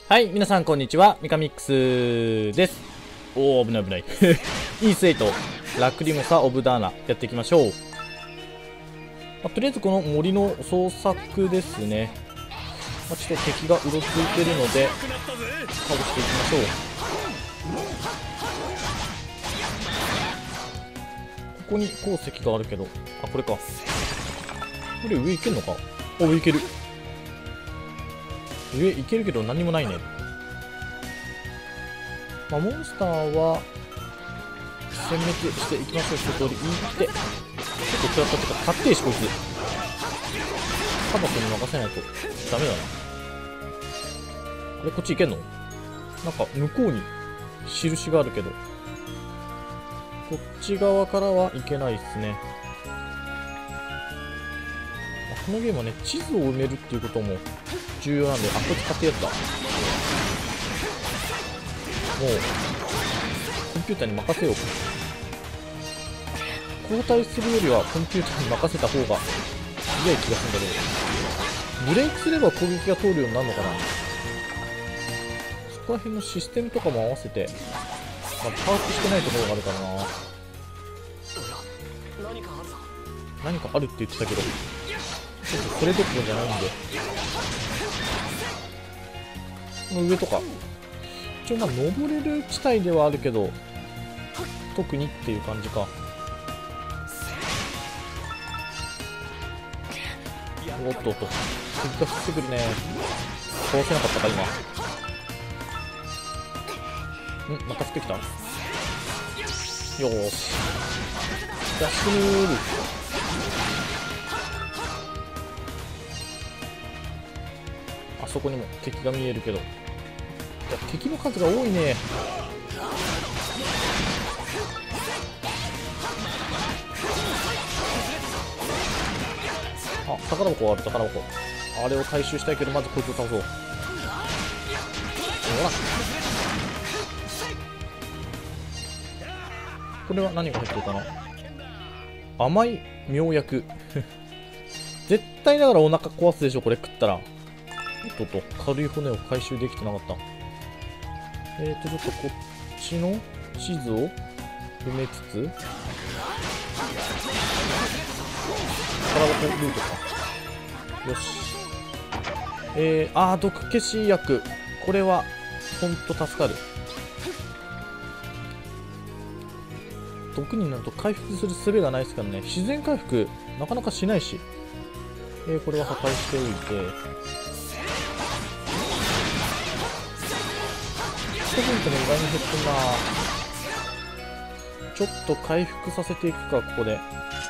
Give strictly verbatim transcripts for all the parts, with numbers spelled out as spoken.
はい、皆さんこんにちは、ミカミックスです。おー、危ない危ない。イースエイト、ラクリモサ・オブ・ダーナ、やっていきましょう。まあ、とりあえずこの森の捜索ですね。まあ、ちょっと敵がうろついてるので、倒していきましょう。ここに鉱石があるけど、あ、これか。これ上行けんのか。お、上行ける。上行けるけど何もないね。まあ、モンスターは殲滅していきましょう。一通り行って、結構食らったってか、かってえしこいつ。カバ君に任せないとダメだな。あれ、こっち行けんの？なんか向こうに印があるけど、こっち側からは行けないですね。このゲームはね、地図を埋めるっていうことも重要なんで、あ、こいつ買ってやった。もうコンピューターに任せよう。交代するよりはコンピューターに任せた方が早い気がするんだけど、ブレイクすれば攻撃が通るようになるのかな。そこら辺のシステムとかも合わせて、まあ、把握してないところがあるからな。何かあるって言ってたけど、ちょっとこれどころじゃないんで、この上とか一応まあ登れる地帯ではあるけど、特にっていう感じか。おっとっと、敵が降ってくるね。倒せなかったか今。ん、また降ってきた。よーし、ダッシュルール。あそこにも敵が見えるけど、いや敵の数が多いね。あ、宝箱がある。宝箱、あれを回収したいけど、まずこいつを倒そう。ほら、これは何が入ってるかな。甘い妙薬。絶対だからお腹壊すでしょこれ食ったら。おっとっと、軽い骨を回収できてなかった。えーと、ちょっとこっちの地図を埋めつつ、宝箱ルートか。よし。えー、あー、毒消し薬。これは、ほんと助かる。毒になると回復する術がないですからね。自然回復、なかなかしないし。えー、これは破壊しておいて、ヒットポイントも意外に減ってんな。ちょっと回復させていくか、ここで。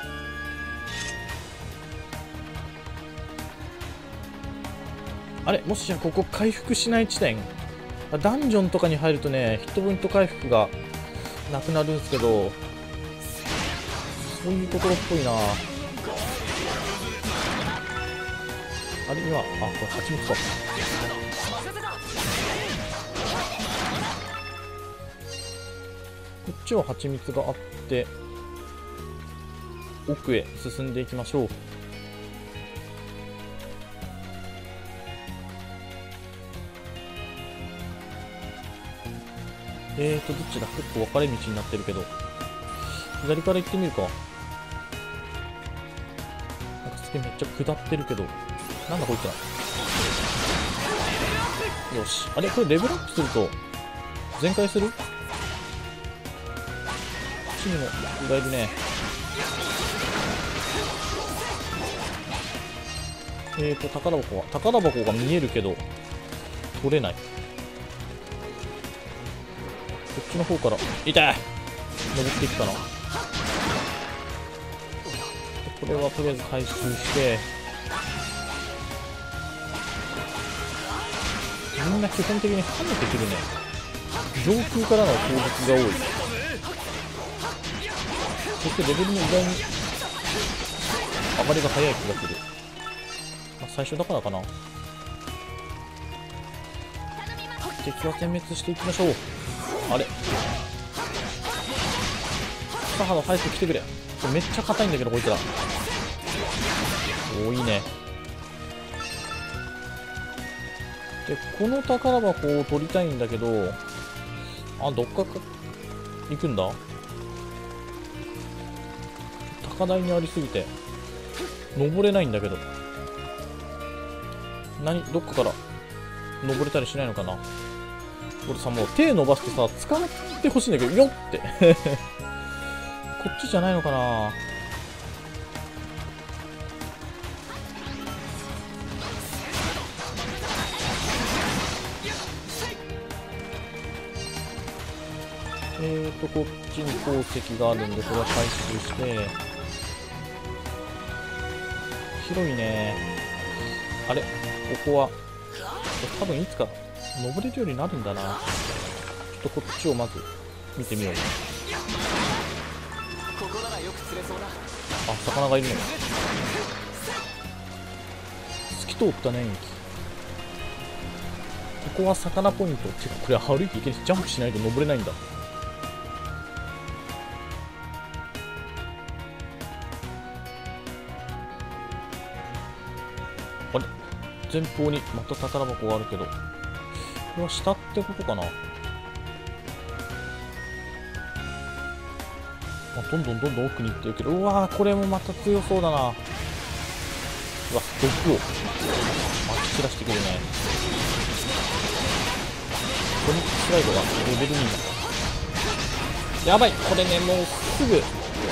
あれ、もしやここ回復しない地点、ダンジョンとかに入るとね、ヒットポイント回復がなくなるんですけど、そういうところっぽいな。あれ、今、あ、これ蜂蜜か。こっちは蜂蜜があって、奥へ進んでいきましょう。えーと、どっちだ？結構分かれ道になってるけど、左から行ってみるか。なんかすげえめっちゃ下ってるけど、なんだこいつら。よし。あれ、これレベルアップすると全開する？こっちにもいられるね。えーと、宝箱は、宝箱が見えるけど、取れない。こっちの方から、痛い！登っていくかな。これはとりあえず回収して、みんな基本的に跳ねてくるね。上空からの攻撃が多い。そしてレベルも意外に上がりが早い気がする。まあ、最初だからかな。敵は殲滅していきましょう。あれ、サハド早く来てくれ。これめっちゃ硬いんだけどこいつら。おー、いいね。 でこの宝箱を取りたいんだけど、あ、どっかか行くんだ。高台にありすぎて登れないんだけど、何、どっかから登れたりしないのかな。俺さ、もう手伸ばしてさ捕まってほしいんだけど、よってこっちじゃないのかな。えーとこっちに鉱石があるんで、これは回収して。広いね。あれ、ここは多分いつか登れるようになるんだな。ちょっとこっちをまず見てみよう。あ、魚がいるのか。透き通ったね、ここは魚ポイント。てかこれ歩いていけるし、ジャンプしないと登れないんだ。あれ、前方にまた宝箱があるけど、これは下ってことかな。あ、どんどんどんどん奥に行ってるけど、うわー、これもまた強そうだな。うわ、毒をまき散らしてくるね。ソニックスライドがレベルになった。やばい、これね、もうすぐ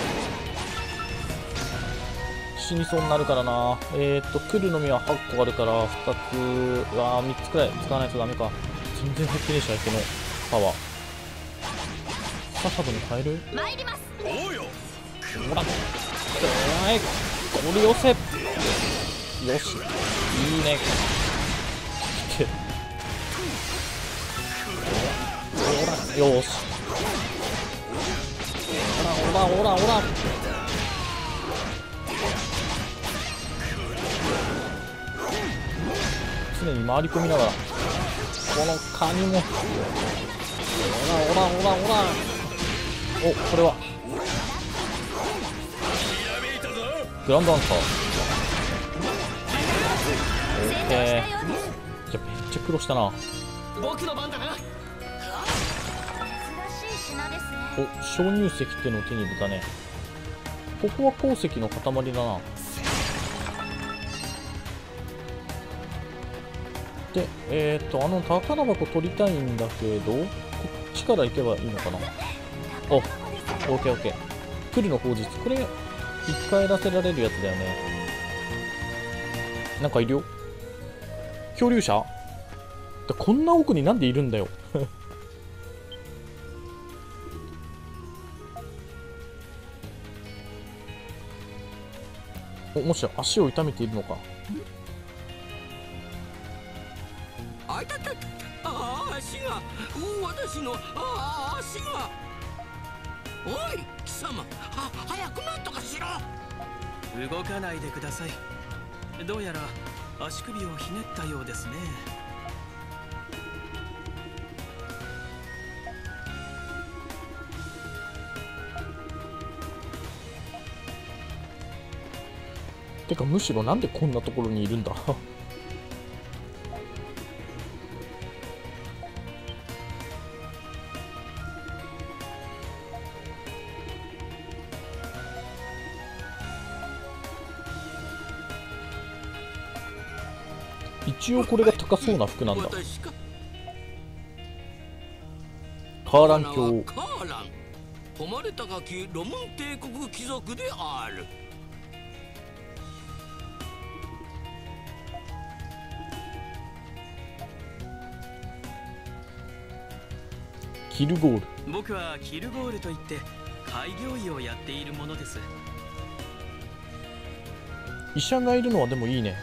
死にそうになるからな。えーっと来るのみははっこあるからふたつ、うわーみっつくらい使わないとダメか。全然減ってねえし、相手のパワー。ササブに変える。 参ります。おうよ。 ほら、おい、これ寄せ。よし、いいね。ほら、よし。ほらほらほらほら。常に回り込みながら、このカニも。ほらほらほらほら。お、これはグランドアンサー。オッケー。じゃあめっちゃ苦労したな。 僕の番だな。 お、鍾乳石ってのを手に入れたね。ここは鉱石の塊だな。で、えっと、あの宝箱取りたいんだけど、こっちから行けばいいのかな。お、オッケーオッケー。プリの口実。これ、生き返らせられるやつだよね。なんかいるよ。漂流者？こんな奥になんでいるんだよ。お、もしや足を痛めているのか。 あいたたた、ああ、足が、私の、ああ、足が。おい、貴様、は、早くなんとかしろ。 動かないでください。どうやら足首をひねったようですね。 てかむしろなんでこんなところにいるんだ。一応これが高そうな服なんだ。カーラン教。 カーラン、誉れ高きロムン帝国貴族である。 キルゴール。 僕はキルゴールといって開業医をやっているものです。 医者がいるのはでもいいね。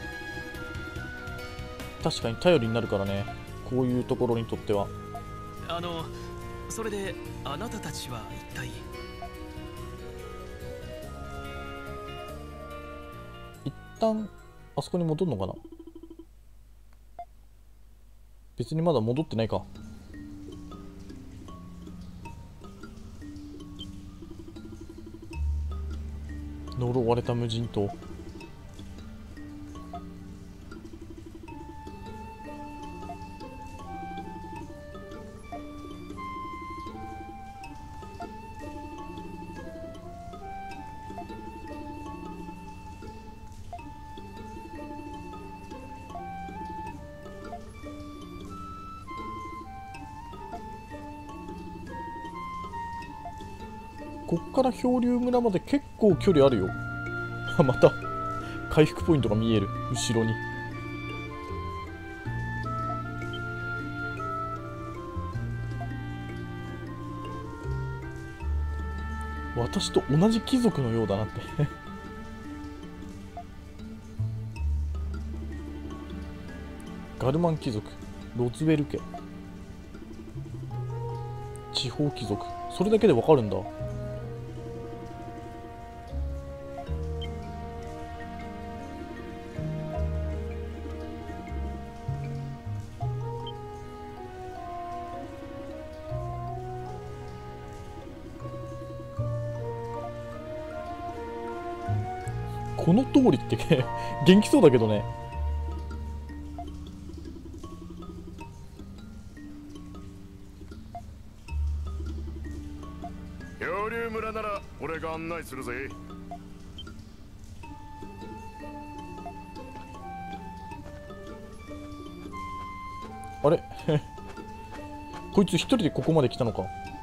確かに頼りになるからね、こういうところにとっては。 あのそれであなたたちは一体。 一旦あそこに戻るのかな。別にまだ戻ってないか。呪われた無人島。 こっから漂流村まで結構距離あるよ。また回復ポイントが見える後ろに。私と同じ貴族のようだなってガルマン貴族、ロズウェル家、地方貴族、それだけでわかるんだ。この通りって元気そうだけどね。 漂流村なら俺が案内するぜ。 あれこいつ一人でここまで来たのか。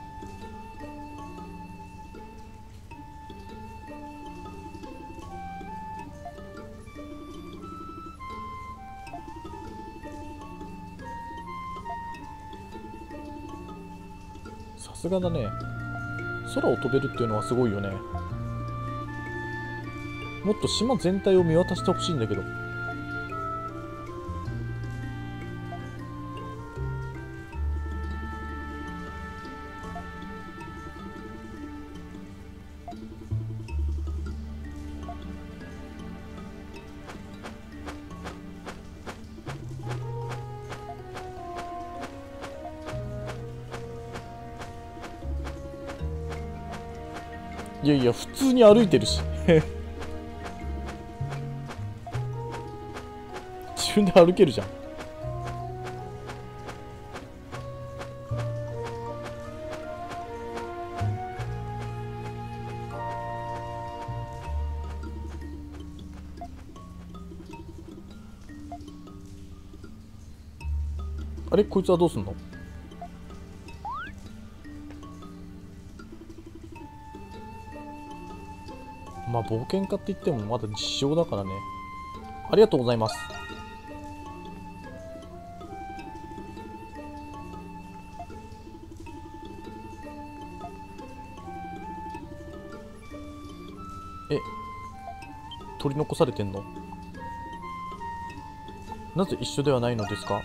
さすがだね。空を飛べるっていうのはすごいよね。もっと島全体を見渡してほしいんだけど。いやいや、普通に歩いてるし自分で歩けるじゃん。あれ、こいつはどうすんの？まあ冒険家って言ってもまだ実証だからね。ありがとうございます。え、取り残されてんの？なぜ一緒ではないのですか？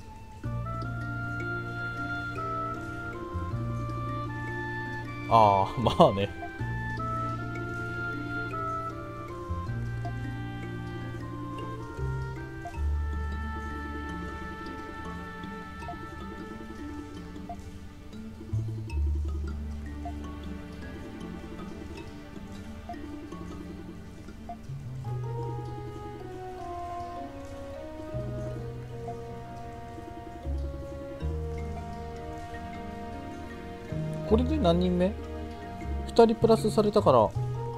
ああ、まあね。これで何人目？ふたりプラスされたから、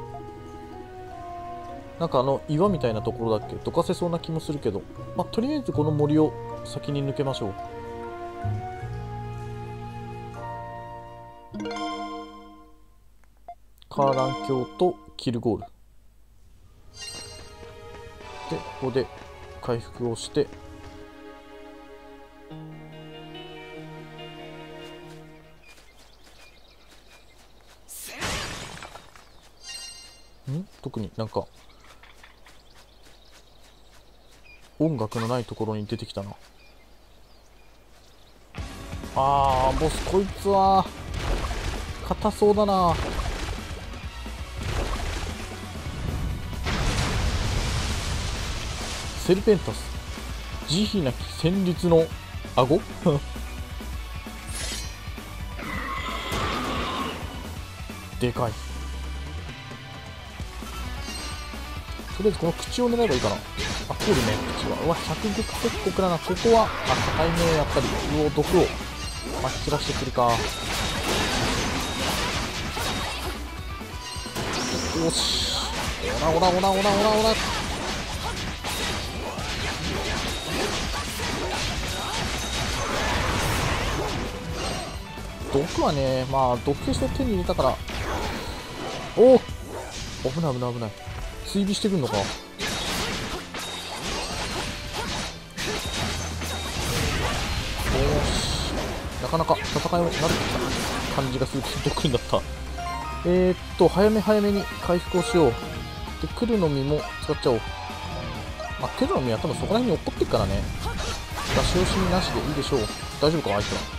なんかあの岩みたいなところだっけ、どかせそうな気もするけど、まあ、とりあえずこの森を先に抜けましょう。カーラン峡とキルゴールで、ここで回復をして、ん？特になんか音楽のないところに出てきたな。あー、ボスこいつは硬そうだな。セルペンタス、慈悲なき戦慄の顎でかい。とりあえずこの口を狙えばいいかな。あ、通るね、口は。うわ、百極結国だな。ここは、あ、硬いね、やっぱり。うお、毒をまき散らしてくるか。よし。オラオラオラオラオラオラ。毒はね、まあ、毒消して手に入れたから、 おお、危ない危ない危ない。追尾してくんのか。よし、なかなか戦いも慣れてきた感じがするけど、得意だった。えー、っと早め早めに回復をしよう。で来るの実も使っちゃおう。まあ、来るの実は多分そこら辺に落っこってるからね、出し惜しみなしでいいでしょう。大丈夫かあいつら。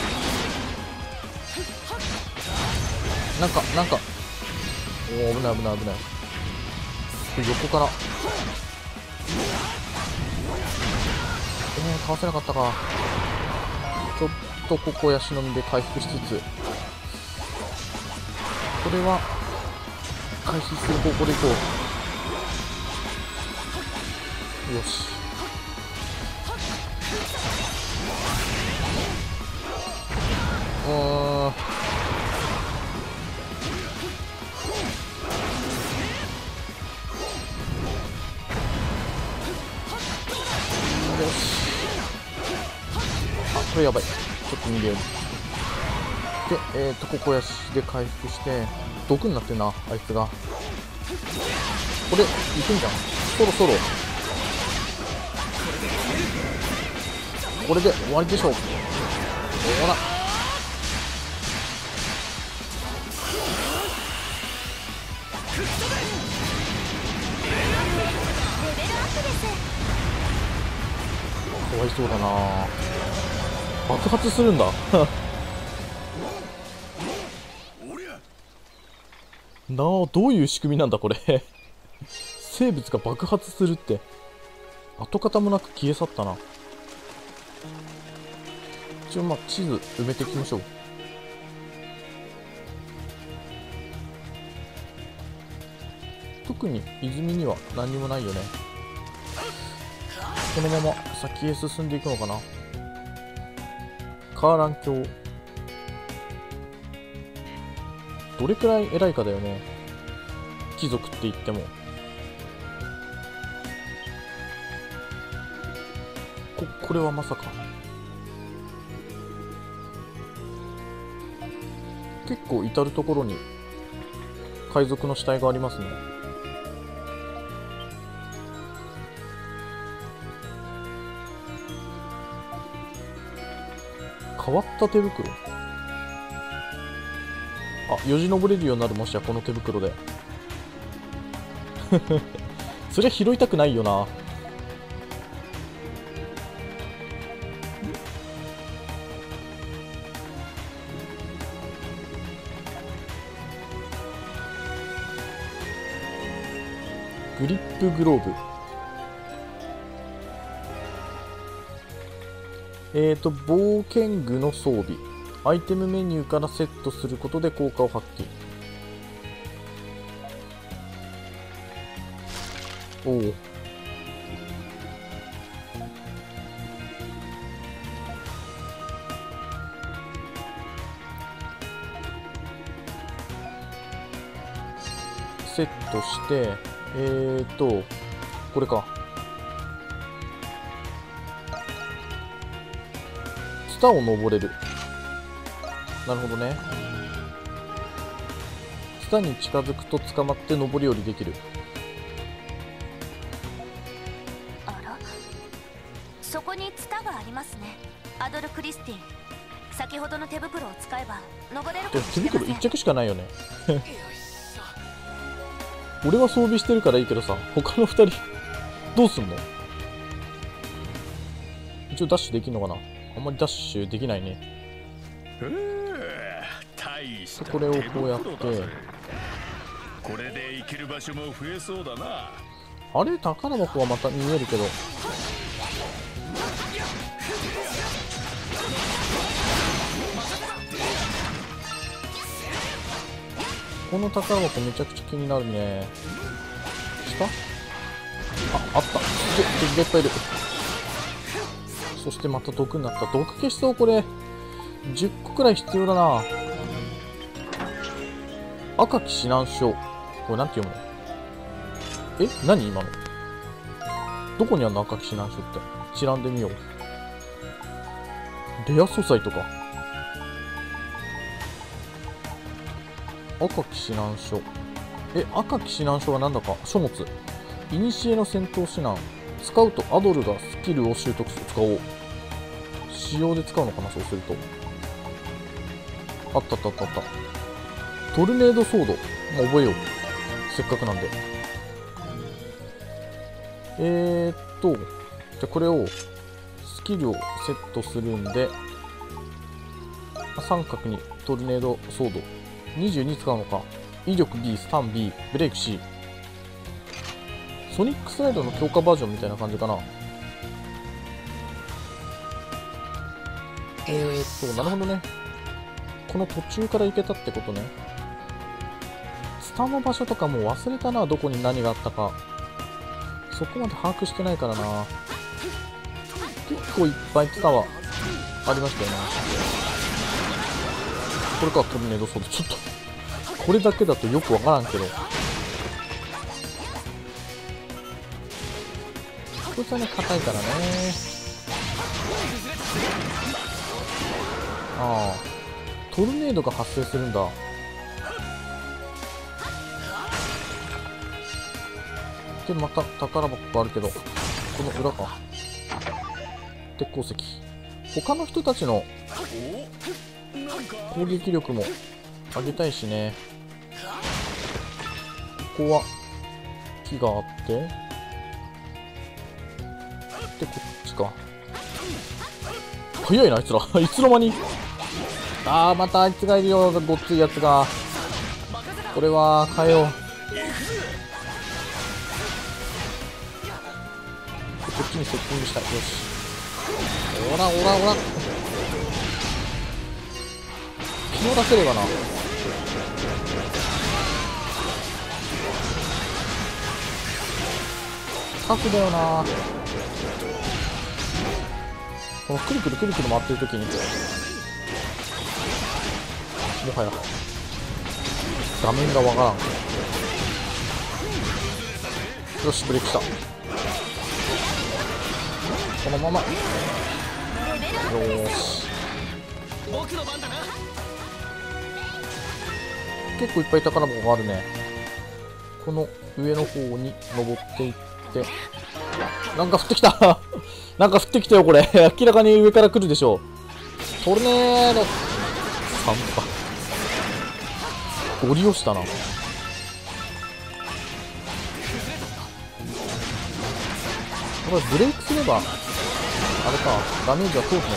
なんかなんかおお、危ない危ない危ない。横からえー、かわせなかったか。ちょっとここヤシの実で回復しつつ、これは回避する方向でいこう。よし、うーん、よし、あ、これやばい、ちょっと逃げよう。で、えーとここやしで回復して、毒になってんなあいつが。これいくんじゃん、そろそろこれで終わりでしょう。ほら、かわいそうだな。爆発するんだなあ、どういう仕組みなんだこれ生物が爆発するって。跡形もなく消え去ったな。一応まあ地図埋めていきましょう。特に泉には何にもないよね。このまま先へ進んでいくのかな。カーラン橋、どれくらい偉いかだよね、貴族って言っても。ここれはまさか。結構至る所に海賊の死体がありますね。変わった手袋、あ、よじ登れるようになる、もしやこの手袋でそりゃ拾いたくないよな。グリップグローブ、えーと冒険具の装備、アイテムメニューからセットすることで効果を発揮。おお、セットして、えーとこれか、ツタを登れる。なるほどね。ツタに近づくと捕まって登り降りできる。 あら、そこにツタがありますね。アドル・クリスティン、先ほどの手袋を使えば登れるかもしれません。 手袋いっ着しかないよね俺は装備してるからいいけどさ、他のふたりどうすんの。一応ダッシュできるのかな。あんまりダッシュできないね。これをこうやって、 これで生きる場所も増えそうだな。 あれ、宝箱はまた見えるけど、この宝箱めちゃくちゃ気になるね。下、あ、あった。で、敵がいっぱいいる。そしてまた毒になった。毒消しそう、これじゅっこくらい必要だな。赤き指南書、これなんて読むの。え、何今の。どこにあるの赤き指南書って。一覧で見よう。レア素材とか。 赤き指南書。え、赤き指南書はなんだか。書物。いにしえの戦闘指南。使うとアドルがスキルを習得する。使おう。使用で使うのかな、そうすると。あったあったあったあった。トルネードソード。まあ、覚えよう。せっかくなんで。えーっと、じゃあこれを、スキルをセットするんで、三角にトルネードソード。にじゅうに使うのか。威力 B、スタン B、ブレイク C。ソニックスライドの強化バージョンみたいな感じかな。えーっと、なるほどね。この途中から行けたってことね。ツタの場所とかもう忘れたな、どこに何があったか。そこまで把握してないからな。結構いっぱいツタはありましたよね。これか、トルネードソード。ちょっと、これだけだとよくわからんけど。こいつはね、硬いからね。ああ。トルネードが発生するんだ。で、また宝箱があるけど、この裏か。鉄鉱石。他の人たちの攻撃力も上げたいしね。ここは木があって、で、こっちか。早いな、あいつら。いつの間に。ああ、またあいつがいるよ、ごっついやつが。これは変えよう。こっちにセッティングした。よし。おらおらおら。気を出せればな。タフだよな。このくるくるくるくる回ってる時に、もはや画面がわからん。よし、ブレーキした。このまま。よーし。結構いっぱい宝箱があるね。この上の方に登っていって、なんか降ってきたなんか降ってきたよ、これ。明らかに上から来るでしょ。トルネードさんとか。ゴリ押したな。これブレイクすれば、あれか、ダメージは通すのか。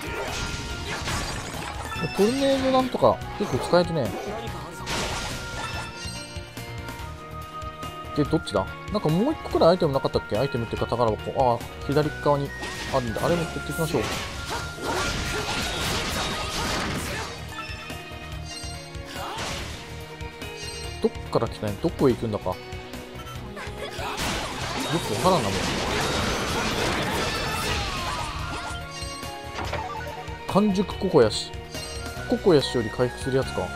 トルネードなんとか結構使えるね。で、どっちだ？なんかもう一個くらいアイテムなかったっけ？アイテムっていうか宝箱。ああ、左側にあるんで、あれ持ってっていきましょう。どっから来たんや？どこへ行くんだか。よくわからんな、もう。完熟ココヤシ。ココヤシより回復するやつか。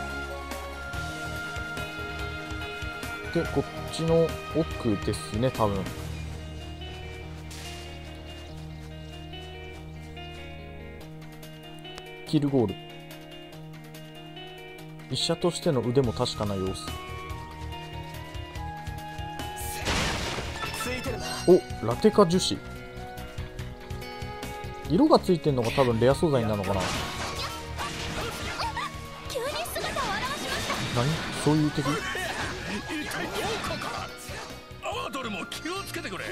で、こっちの奥ですね、多分。キルゴール。医者としての腕も確かな様子。お、ラテカ樹脂。色がついてんのが多分レア素材なのかな。何？そういう敵？ アドルも気をつけてくれ。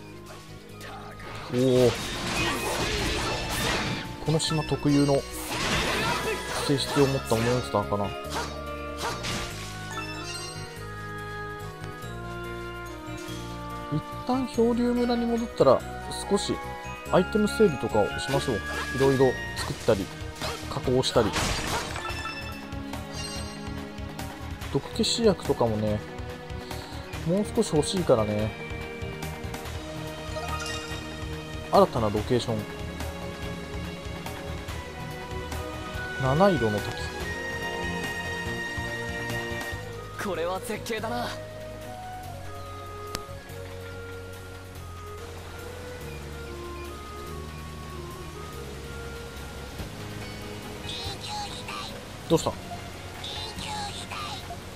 おお。この島特有の性質を持ったモンスターかな。一旦漂流村に戻ったら少しアイテム整理とかをしましょう。いろいろ作ったり加工したり。毒消し薬とかもね、もう少し欲しいからね。新たなロケーション。七色の滝。 これは絶景だな。 どうした？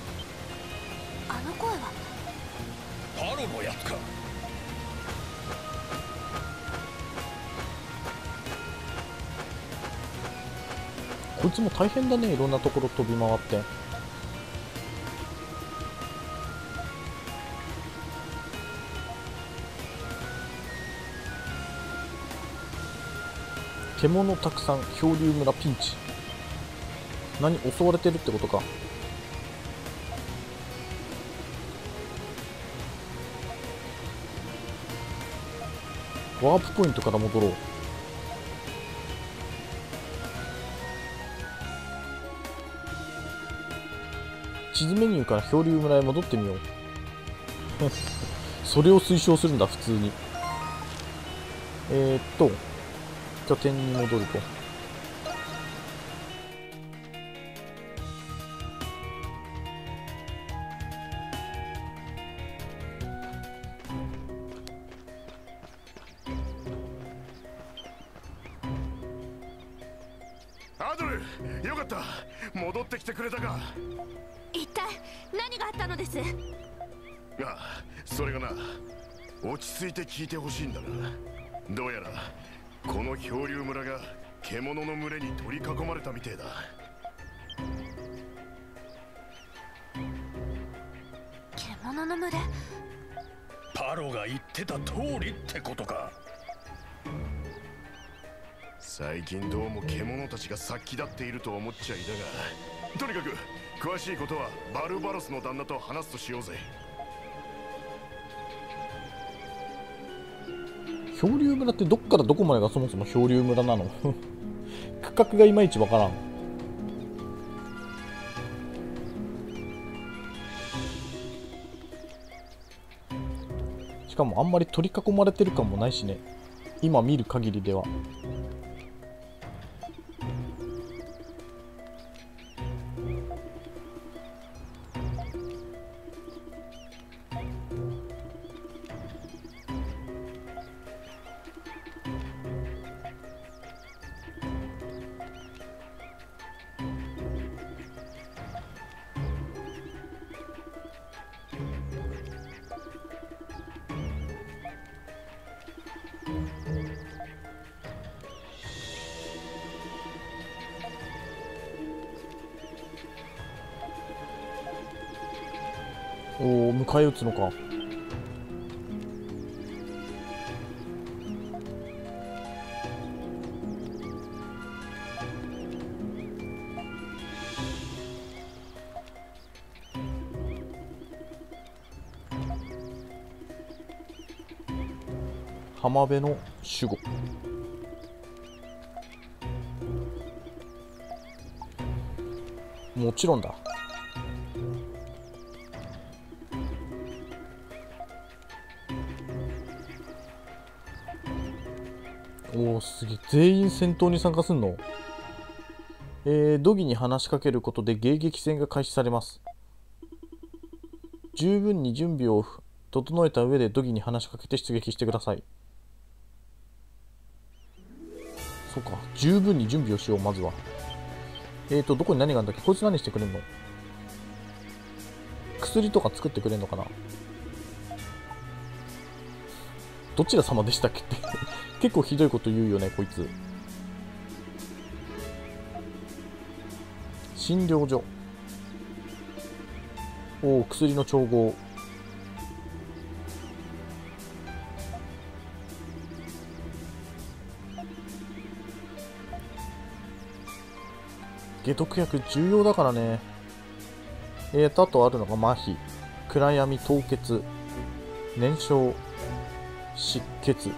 こいつも大変だね、いろんなところ飛び回って。獣たくさん、漂流村ピンチ。何、襲われてるってことか。ワープポイントから戻ろう。地図メニューから漂流村へ戻ってみよう。それを推奨するんだ、普通に。えー、っと拠点に戻ると。 アドル、よかった、戻ってきてくれたか。 一体何があったのです？ ああ、それがな、落ち着いて聞いてほしいんだが、どうやらこの漂流村が獣の群れに取り囲まれたみてえだ。 獣の群れ？ パロが言ってた通りってことか。最近どうも獣たちが殺気立っていると思っちゃいだが、とにかく詳しいことはバルバロスの旦那と話すとしようぜ。 漂流村ってどっからどこまでがそもそも漂流村なの？区画がいまいちわからん。しかもあんまり取り囲まれてる感もないしね、今見る限りでは。おお、迎え撃つのか。浜辺の守護。もちろんだ。おお、すげえ。全員戦闘に参加すんの？えー、ドギに話しかけることで迎撃戦が開始されます。十分に準備を整えた上でドギに話しかけて出撃してください。そうか、十分に準備をしよう。まずはえーとどこに何があるんだっけ。こいつ何してくれんの？薬とか作ってくれんのかな。どちら様でしたっけって結構ひどいこと言うよねこいつ。診療所。おお、薬の調合。解毒薬重要だからね。えーとあとあるのが麻痺、暗闇、凍結、燃焼、湿血。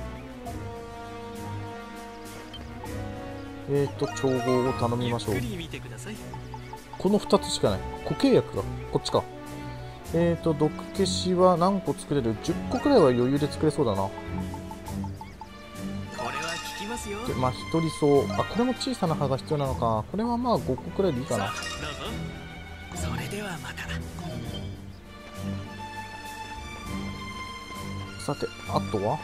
えーと調合を頼みましょう。このふたつしかない。固形薬がこっちか。えーと毒消しは何個作れる？じゅっこくらいは余裕で作れそうだな。 これは効きますよ。 でまあ一人そう。あ、これも小さな葉が必要なのか。これはまあごこくらいでいいかな。 どうぞ。それではまた。 さて、あとは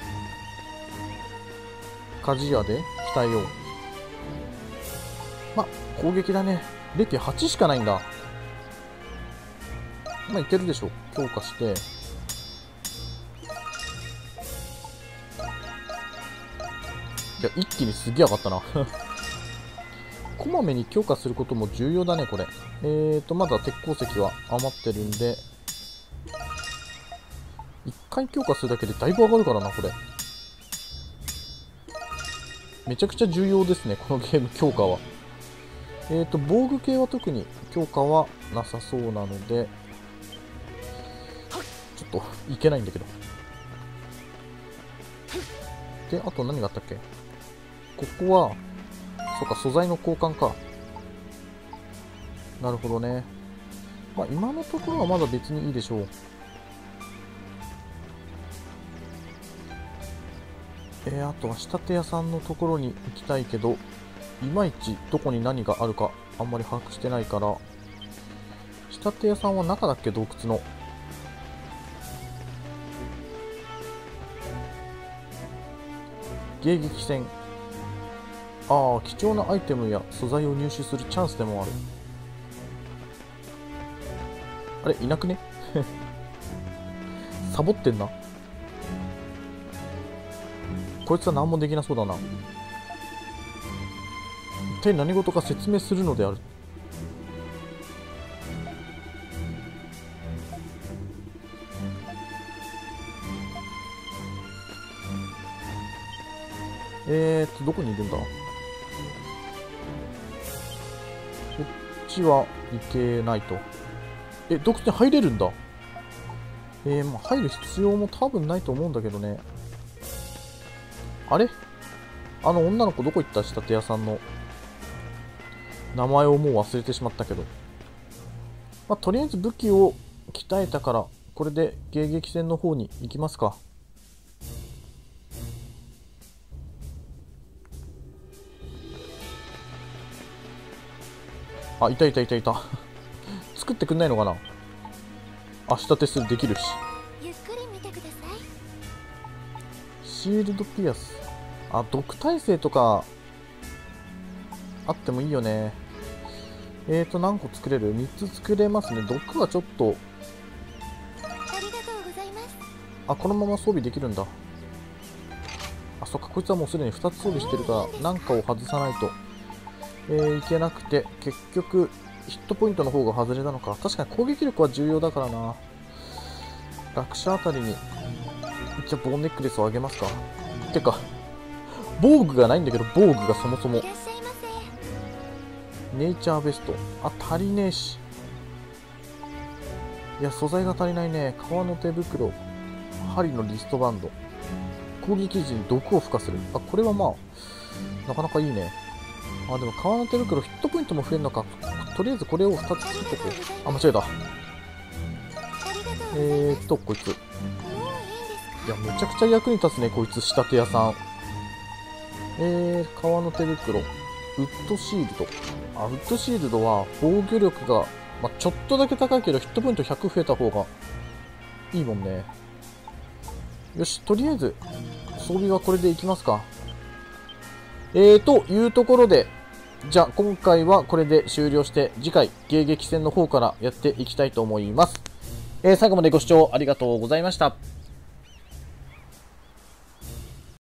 鍛冶屋で鍛えよう。まあ攻撃だね。れいてんはち しかないんだ。まあいけるでしょう。強化して、いや一気にすげえ上がったなこまめに強化することも重要だね、これ。えーと、まだ鉄鉱石は余ってるんで、いっかい強化するだけでだいぶ上がるからな、これ。めちゃくちゃ重要ですね、このゲーム強化は。えーと、防具系は特に強化はなさそうなので、ちょっといけないんだけど。で、あと何があったっけ？ここは、そうか、素材の交換か。なるほどね。まあ、今のところはまだ別にいいでしょう。えー、あとは仕立て屋さんのところに行きたいけど、いまいちどこに何があるかあんまり把握してないから、仕立て屋さんは中だっけ、洞窟の。迎撃戦。ああ、貴重なアイテムや素材を入手するチャンスでもある。あれ、いなくねサボってんな。こいつは何もできなそうだな。一体何事か説明するのである。えーっと、どこにいるんだ？こっちはいけないと。え、洞窟に入れるんだ。えー、まあ入る必要も多分ないと思うんだけどね。あれ？あの女の子どこ行った？仕立て屋さんの。名前をもう忘れてしまったけど。まあ、とりあえず武器を鍛えたから、これで迎撃戦の方に行きますか。あ、いたいたいたいた。作ってくんないのかな。あ、仕立てする、できるし。 ゆっくり見てください。 シールドピアス。あ、毒耐性とか、あってもいいよね。えーと、何個作れる？ みっ つ作れますね。毒はちょっと。 ありがとうございます。 あ、このまま装備できるんだ。あ、そっか、こいつはもうすでにふたつ装備してるから、なんかを外さないと。えー、いけなくて、結局、ヒットポイントの方が外れたのか。確かに攻撃力は重要だからな。落車あたりに、一応ボーネックレスをあげますか。てか、防具がないんだけど、防具がそもそも。 いらっしゃいませ。 ネイチャーベスト。あ、足りねえし。いや、素材が足りないね。革の手袋。針のリストバンド。攻撃時に毒を付加する。あ、これはまあ、なかなかいいね。あ、でも革の手袋、ヒットポイントも増えるのか。とりあえずこれをふたつ作っとこう。あ、間違えた。えーっと、こいつ。いや、めちゃくちゃ役に立つね、こいつ、仕立て屋さん。えー、革の手袋。ウッドシールド。あ、ウッドシールドは防御力が、まあ、ちょっとだけ高いけど、ヒットポイントひゃく増えた方がいいもんね。よし、とりあえず、装備はこれでいきますか。えー、というところで、じゃあ今回はこれで終了して、次回、迎撃戦の方からやっていきたいと思います。えー、最後までご視聴ありがとうございました。